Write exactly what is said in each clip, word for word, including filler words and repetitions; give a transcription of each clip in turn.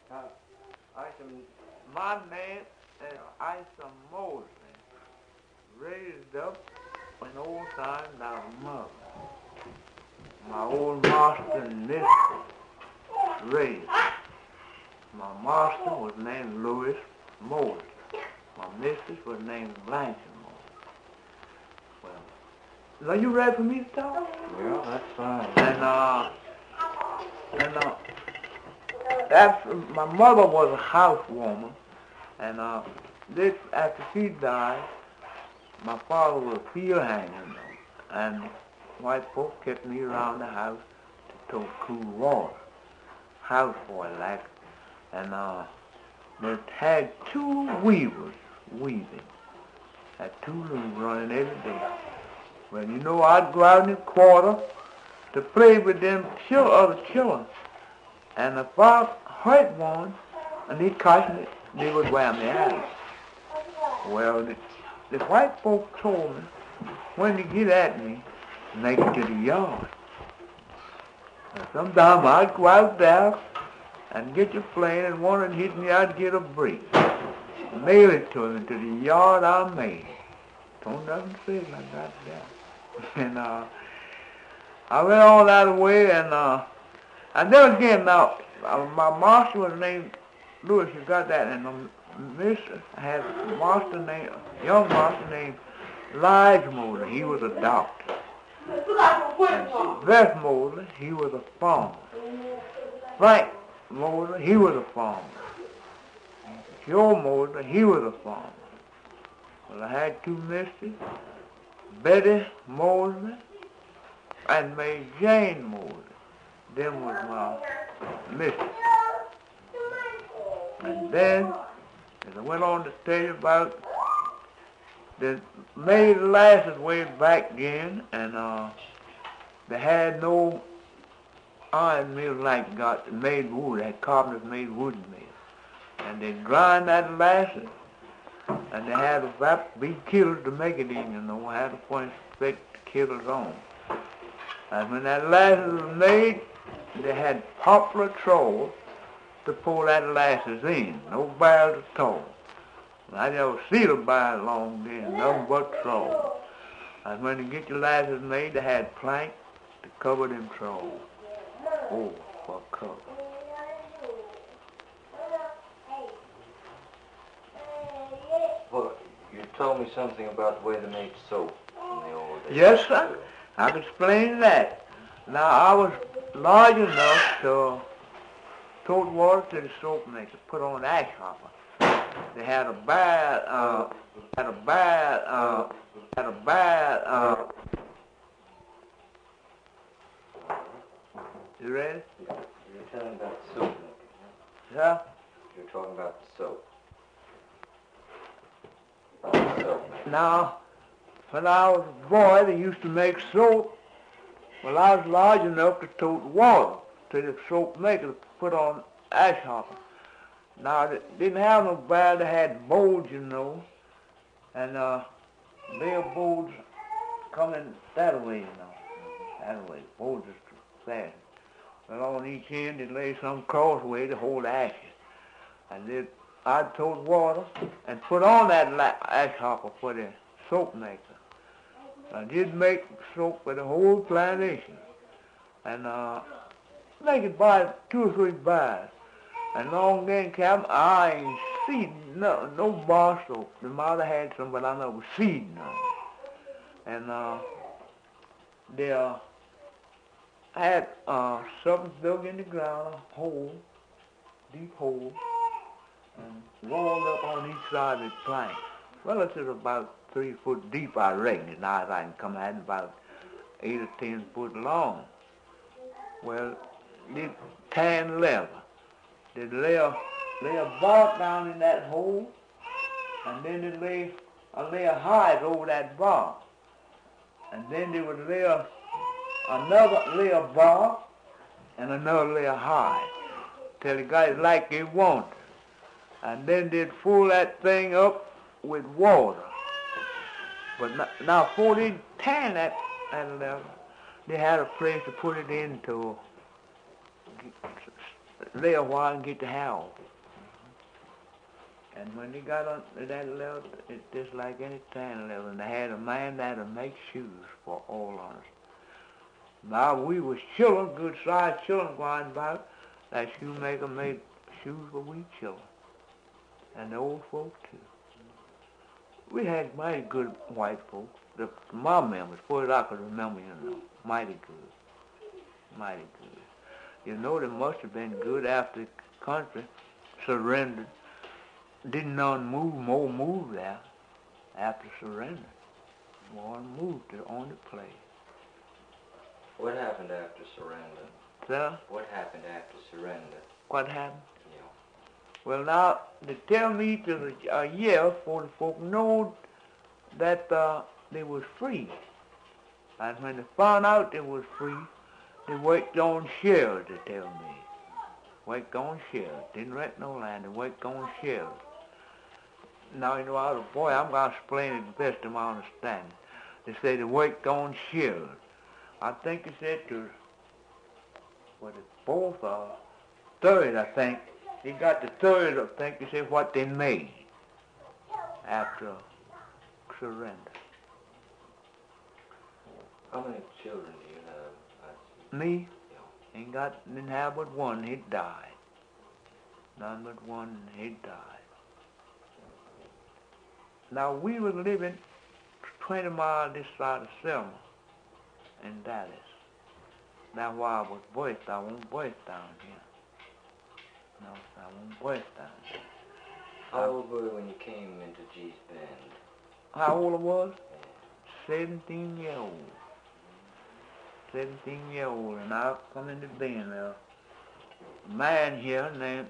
Uh, Isom, my name is Isom Moseley. Raised up in old time by mother. My old master and mistress raised. My master was named Louis Moseley. My mistress was named Blanche Moseley. Well, are you ready for me to talk? Yeah, that's fine. And uh, and uh, that's my mother was a housewoman, and uh, this after she died, my father was a field hand, you know, and white folks kept me around the house to tote cool water, houseboy like, and uh, they had two weavers weaving, had two looms running every day. Well, you know, I'd go out in the quarter to play with them chil- other children, and if I hurt one, and they caught me, they would wear me out. Well, the, the white folks told me, when they get at me, make it to the yard. And sometimes I'd go out there and get your plane, and one would hit me, I'd get a break. Mail it to them to the yard I made. Don't nothing say it like that there. And uh, I went all that way, and uh, and then again, now, uh, my master was named Louis, you got that, and the mistress had a master named, young master named Isom Moseley. He was a doctor. And Beth Moseley, he was a farmer. Frank Moseley, he was a farmer. Joe Moseley, he was a farmer. Well, I had two mistresses, Betty Moseley and May Jane Moseley. Them was my mistress. And then, as I went on to tell you about the made lasses way back then, and uh, they had no iron mill like got made wood, they had carpenters made wooden mill. And they grind that lasses, and they had about big kettles to make it in, you know, had to point thick kettles on. And when that lasses was made, they had poplar trolls to pull that lasses in, no barrels at all. I never see the barrel along there, nothing but trolls. And when you get your lasses made, they had planks to cover them trolls. Oh, for cover. Well, you told me something about the way they made soap in the old days. Yes, sir. I can explain that. Now, I was large enough to tote water to the soap maker, put on an ash hopper. They had a bad, uh, had a bad, uh, had a bad, uh, you ready? You're telling about the soap making, Yeah? You're talking about the soap. About the soap making. Now, when I was a boy, they used to make soap. Well, I was large enough to tote water to the soap maker to put on ash hopper. Now, they didn't have no barrel, they had bowls, you know, and uh, their bowls coming that way, you know, that way, bowls is fast. Well, on each end, they lay some crossway to hold ashes. And then I'd tote water and put on that la- ash hopper for the soap maker. I did make soap for the whole plantation, and uh, make it by two or three bars. And long then, Captain, I ain't seen no, no bar soap. The mother had some, but I never seen none. And uh, they uh, had uh, something dug in the ground, a hole, deep hole, and walled up on each side of the plank. Well, it's about three foot deep, I reckon. Now I can come out about eight or ten foot long. Well, they tan leather. They lay a, lay a bark down in that hole, and then they lay a layer of hide over that bark. And then they would lay a, another layer of bark and another layer of hide till they got it like they wanted. And then they'd fill that thing up with water. But now, now before they tan that, that leather, they had a place to put it into. lay a while and get the howl. And when they got on that level, it's just like any tan level. And they had a man there to make shoes for all of us. Now we was children, good-sized children going about. That shoemaker made shoes for we children. And the old folk, too. We had mighty good white folks. The, my members, as far as I could remember, you know, mighty good. Mighty good. You know, they must have been good after the country surrendered. Didn't none move, more move there after surrender. More moved to on the place. What happened after surrender? Sir? What happened after surrender? What happened? Yeah. Well, now, they tell me to a year for the folk know that uh, they was free. And when they found out they was free, they worked on shares, they tell me. Worked on shares. Didn't rent no land, they worked on shares. Now, you know, I was a boy, I'm going to explain it the best of my understanding. They say they worked on shares. I think they said to, was it fourth or third, I think. They got the third, I think they said what they made after surrender. How many children do you have? Me? Yeah. Ain't got, didn't have but one, he died. None but one, he died. Now, we was living twenty miles this side of Selma in Dallas. That's why I was voiced. I won't voice down here. No, I won't voice down here. How old were you when you came into G's band? How old I was? Yeah. seventeen year old. seventeen year old, and I come into band there. A man here named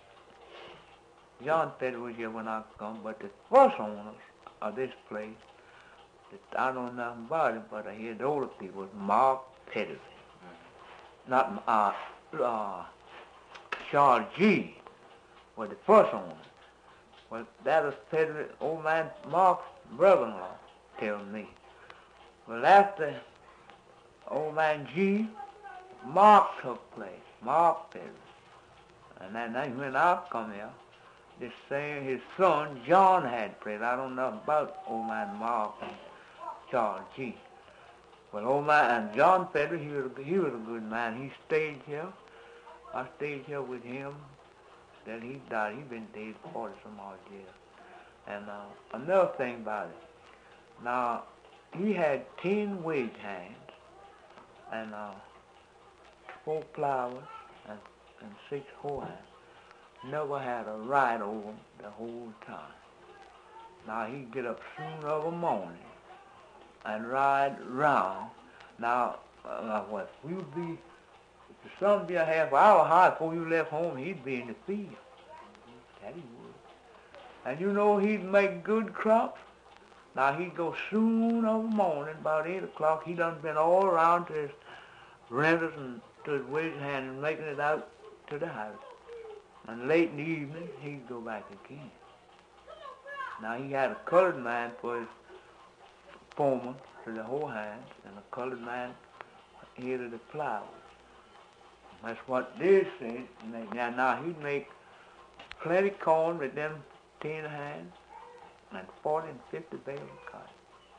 John Petty was here when I come, but the first owners of this place, that I don't know nothing about it, but I hear the older people, was Mark Petty. Mm-hmm. Not, uh, uh, Charles G. was the first owner. Well, that was Petty, old man Mark's brother-in-law, tell me. Well, after old man G, Mark took place, Mark Petty. And then, then when I come here, this same, his son, John, had played. I don't know about old man Mark and Charles G. Well, old man, and John Petty, he was, a, he was a good man. He stayed here. I stayed here with him. Then he died. He's been dead forty some odd years. And uh, another thing about it. Now, he had ten wage hands and uh, four plowers and, and six hoe hands. Never had a ride over him the whole time. Now, he'd get up soon of a morning and ride round. Now, uh, what, we would be, if the sun be a half hour high before you left home, he'd be in the field. That he would. And you know he'd make good crops. Now, he'd go soon of the morning, about eight o'clock. He done been all around to his renters and to his wage hand and making it out to the house. And late in the evening, he'd go back again. Now, he had a colored man for his foreman to the whole hands, and a colored man here to the plow. That's what they said. Now, now, he'd make plenty corn with them ten hands and forty and fifty bales of cotton.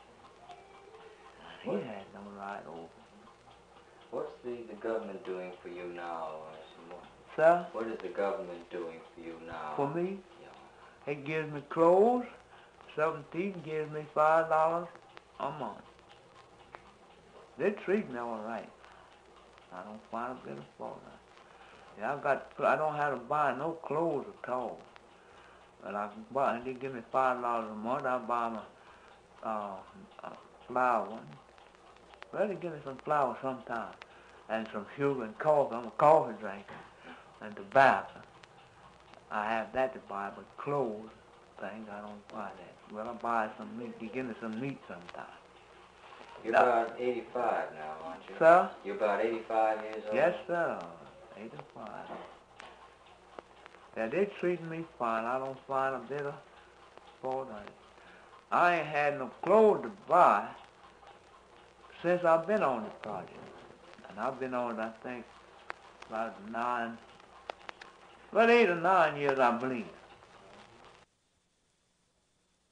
He What? had no ride over. What's the, the government doing for you now, Isom? Sir? What is the government doing for you now? For me? Yeah. It gives me clothes. Seventeen gives me five dollars a month. They treat me all right. I don't find a bit of fault. Yeah, I've got. I don't have to buy no clothes at all. But I can buy. They give me five dollars a month. I buy my uh, uh, flour. Well, they give me some flour sometime, and some sugar and coffee. I'm a coffee drinker. And tobacco. I have that to buy, but clothes, things, I don't buy that. Well, I buy some meat. You give me some meat sometime. You're Now, about eighty-five now, aren't you? Sir? You're about eighty-five years old? Yes, sir. eighty-five. Yeah, they treat me fine. I don't find a bit of fault on it. I ain't had no clothes to buy since I've been on the project. And I've been on it, I think, about nine, About eight or nine years, I believe.